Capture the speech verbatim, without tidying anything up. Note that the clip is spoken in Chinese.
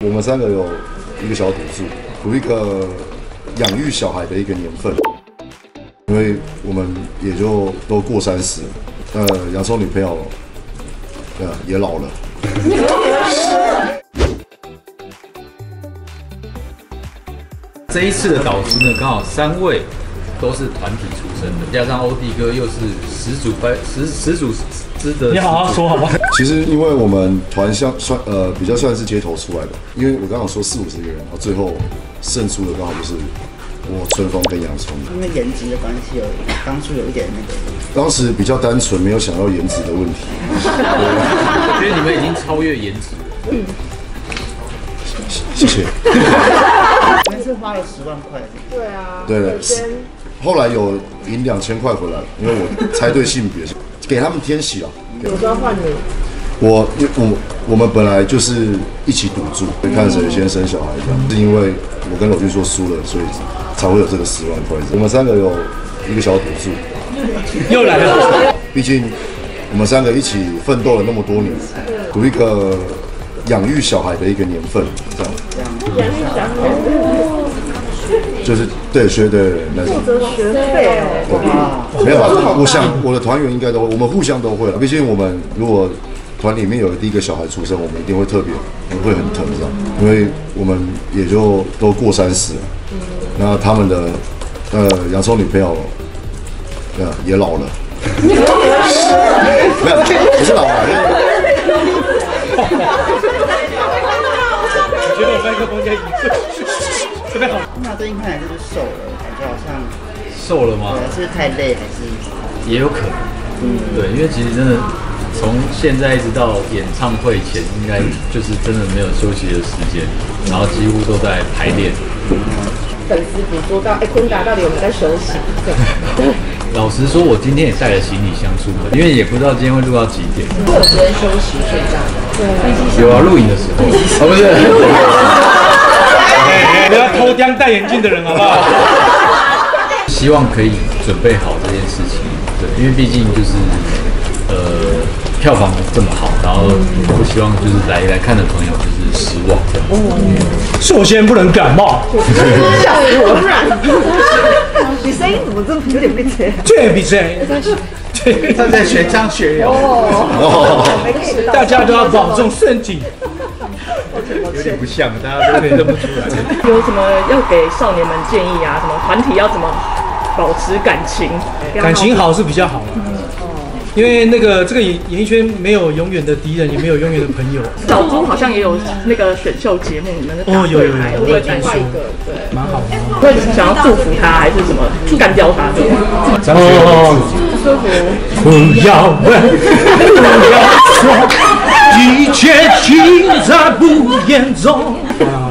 我们三个有一个小赌注，赌一个养育小孩的一个年份，因为我们也就都过三十了，呃，洋葱女朋友，呃，也老了。 这一次的导师呢，刚好三位都是团体出身的，加上欧弟哥又是始祖班始始祖之的。 你好好说好不好？ 其实因为我们团像算呃比较算是街头出来的，因为我刚刚说四五十个人，然后最后胜出的刚好就是我春风跟洋葱。 因为颜值的关系，有当初有一点那个。 当时比较单纯，没有想到颜值的问题。 我觉得你们已经超越颜值了。嗯， 谢谢。 你们是花了十万块。 对啊。 对对。后来有赢两千块回来，因为我猜对性别，给他们天喜了。 我说要换你。 我我我们本来就是一起赌注，看谁先生小孩这样，是因为我跟娄俊说输了，所以才会有这个十万块。我们三个有一个小赌注， 又来了。 毕竟我们三个一起奋斗了那么多年，赌一个养育小孩的一个年份，这样。 养育小孩。 就是对学的那种， 负责学费哦。 没有啊，我想我的团员应该都，我们互相都会了。毕竟我们如果团里面有第一个小孩出生，我们一定会特别，我们会很疼这样，因为我们也就都过三十了。那他们的呃洋葱女朋友，呃也老了，没有，不是老了。 我觉得我麦克风在移动。这边好。 那最近看来就是瘦了，感觉好像瘦了吗？ 对，是太累还是？ 也有可能。嗯，对，因为其实真的从现在一直到演唱会前，应该就是真的没有休息的时间，然后几乎都在排练。 粉丝捕捉到，哎，坤达到底有没有在休息？ 老实说，我今天也带了行李箱出门，因为也不知道今天会录到几点。 会有时间休息睡觉的。对。 有啊，录影的时候。哦，不是。 不要偷姜戴眼镜的人好不好？ 希望可以准备好这件事情，对，因为毕竟就是呃票房这么好，然后不希望就是来来看的朋友就是失望这样。 哦，首先不能感冒。 吓死我！不然，你声音怎么这么有点变这样？ 这比谁？ 他在学张学友。 哦， 大家都要保重身体。 有点不像，大家都认不出来。 有什么要给少年们建议啊？什么团体要怎么保持感情？ 感情好是比较好的，因为那个这个演演艺圈没有永远的敌人，也没有永远的朋友。 小猪好像也有那个选秀节目，你们的哦有有有， 会不会听说？对， 蛮好的。 会想要祝福他，还是什么干掉他？ 哦，不要问，不要说，一切尽在不言中。